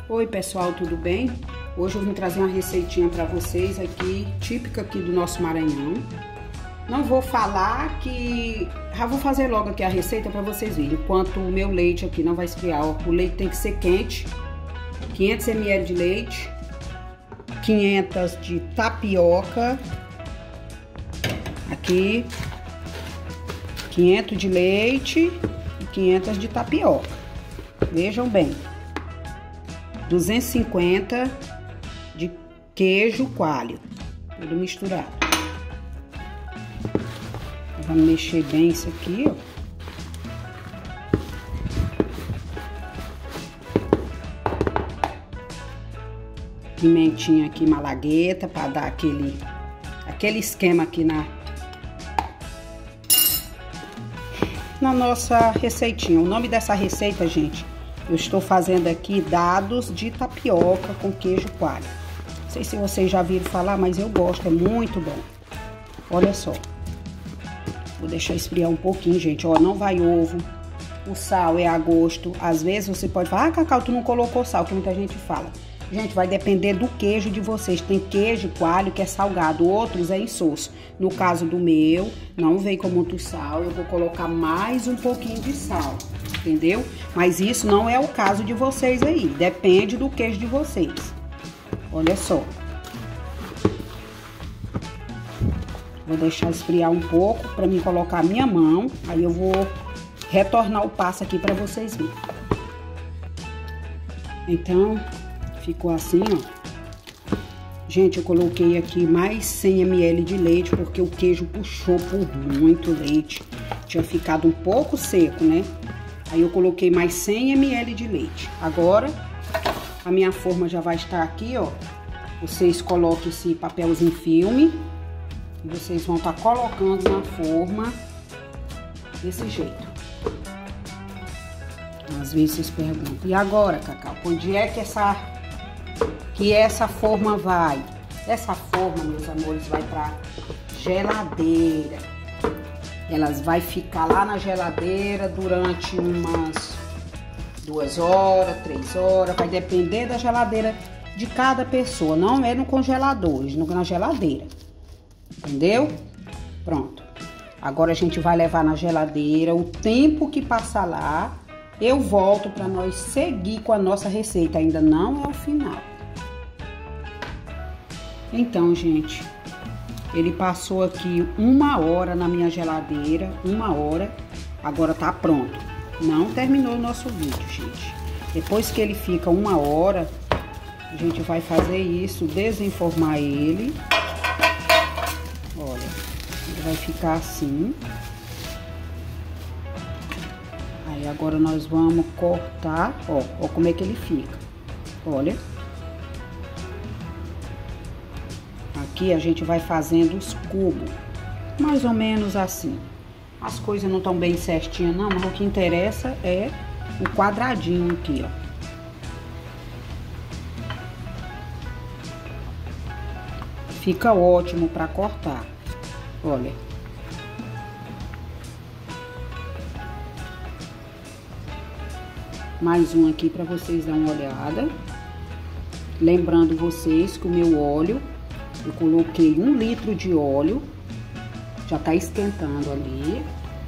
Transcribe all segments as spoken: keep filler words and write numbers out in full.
Oi pessoal, tudo bem? Hoje eu vim trazer uma receitinha para vocês aqui, típica aqui do nosso Maranhão. Não vou falar que... Já vou fazer logo aqui a receita para vocês verem. Enquanto o meu leite aqui não vai esfriar, ó, o leite tem que ser quente. quinhentos mililitros de leite. quinhentos de tapioca. Aqui. quinhentos de leite e quinhentos de tapioca. Vejam bem. duzentos e cinquenta de queijo coalho, tudo misturado. Vamos mexer bem isso aqui, ó. Pimentinha aqui malagueta para dar aquele aquele esquema aqui na na nossa receitinha. O nome dessa receita, gente, eu estou fazendo aqui dados de tapioca com queijo coalho. Não sei se vocês já viram falar, mas eu gosto, é muito bom. Olha só. Vou deixar esfriar um pouquinho, gente. Ó, não vai ovo. O sal é a gosto. Às vezes você pode falar, ah, Cacau, tu não colocou sal, que muita gente fala. Gente, vai depender do queijo de vocês. Tem queijo coalho que é salgado, outros é insosso. No caso do meu, não vem com muito sal. Eu vou colocar mais um pouquinho de sal. Entendeu? Mas isso não é o caso de vocês aí. Depende do queijo de vocês. Olha só. Vou deixar esfriar um pouco para mim colocar a minha mão. Aí eu vou retornar o passo aqui para vocês verem. Então, ficou assim, ó. Gente, eu coloquei aqui mais cem mililitros de leite porque o queijo puxou por muito leite. Tinha ficado um pouco seco, né? Aí eu coloquei mais cem mililitros de leite. Agora, a minha forma já vai estar aqui, ó. Vocês colocam esse papelzinho filme. E vocês vão estar colocando na forma desse jeito. Às vezes vocês perguntam, e agora, Cacau, onde é que essa, que essa forma vai? Essa forma, meus amores, vai pra geladeira. Elas vai ficar lá na geladeira durante umas duas horas, três horas. Vai depender da geladeira de cada pessoa. Não é no congelador, é na geladeira. Entendeu? Pronto. Agora a gente vai levar na geladeira. O tempo que passar lá, eu volto para nós seguir com a nossa receita. Ainda não é o final. Então, gente... Ele passou aqui uma hora na minha geladeira, uma hora, agora tá pronto. Não terminou o nosso vídeo, gente. Depois que ele fica uma hora, a gente vai fazer isso, desenformar ele. Olha, ele vai ficar assim. Aí agora nós vamos cortar, ó, ó como é que ele fica. Olha. Aqui a gente vai fazendo os cubos, mais ou menos assim. As coisas não estão bem certinhas não, mas o que interessa é o quadradinho aqui, ó. Fica ótimo para cortar, olha. Mais um aqui para vocês dar uma olhada. Lembrando vocês que o meu óleo... Eu coloquei um litro de óleo, já tá esquentando ali.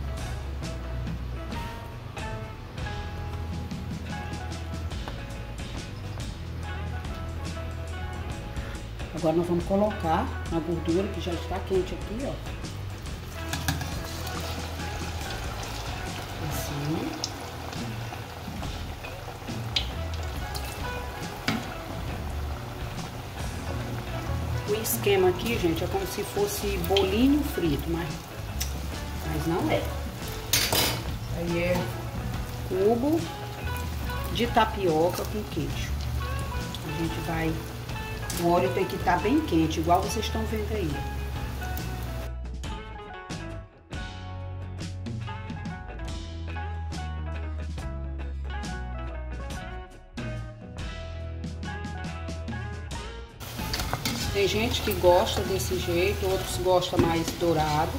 Agora nós vamos colocar a gordura que já está quente aqui, ó. Assim. O esquema aqui, gente, é como se fosse bolinho frito, mas, mas não é. Aí é cubo de tapioca com queijo. A gente vai... O óleo tem que estar bem quente, igual vocês estão vendo aí. Tem gente que gosta desse jeito, outros gostam mais dourado.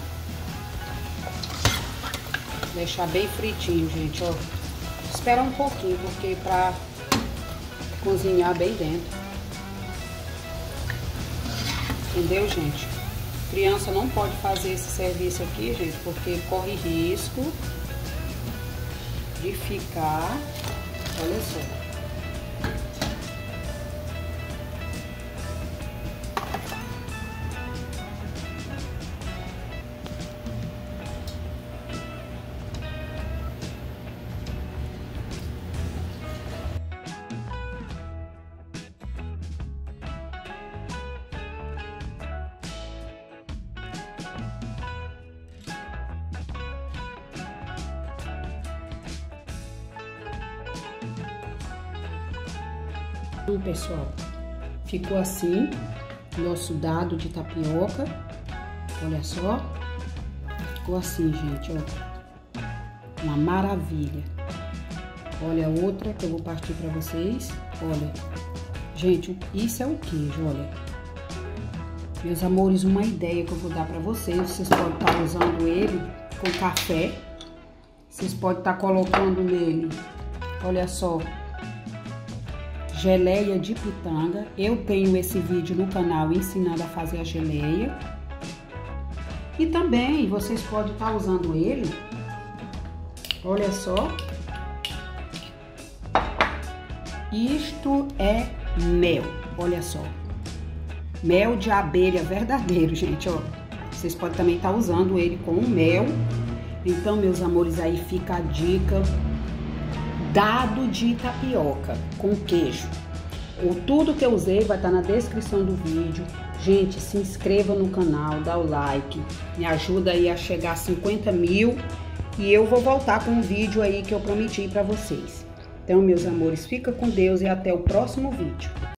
Deixar bem fritinho, gente, ó. Espera um pouquinho, porque pra cozinhar bem dentro. Entendeu, gente? Criança não pode fazer esse serviço aqui, gente, porque corre risco de ficar, olha só. Então, pessoal, ficou assim nosso dado de tapioca. Olha só, ficou assim, gente, ó, uma maravilha. Olha a outra que eu vou partir para vocês. Olha, gente, isso é o queijo, olha. Meus amores, uma ideia que eu vou dar para vocês. Vocês podem estar usando ele com café. Vocês podem estar colocando nele, olha só, geleia de pitanga. Eu tenho esse vídeo no canal ensinando a fazer a geleia. E também vocês podem estar usando ele, olha só. Isto é mel, olha só. Mel de abelha verdadeiro, gente, ó. Vocês podem também estar usando ele com mel. Então, meus amores, aí fica a dica. Dado de tapioca com queijo. O tudo que eu usei vai estar na descrição do vídeo. Gente, se inscreva no canal, dá o like, me ajuda aí a chegar a cinquenta mil e eu vou voltar com um vídeo aí que eu prometi para vocês. Então, meus amores, fica com Deus e até o próximo vídeo.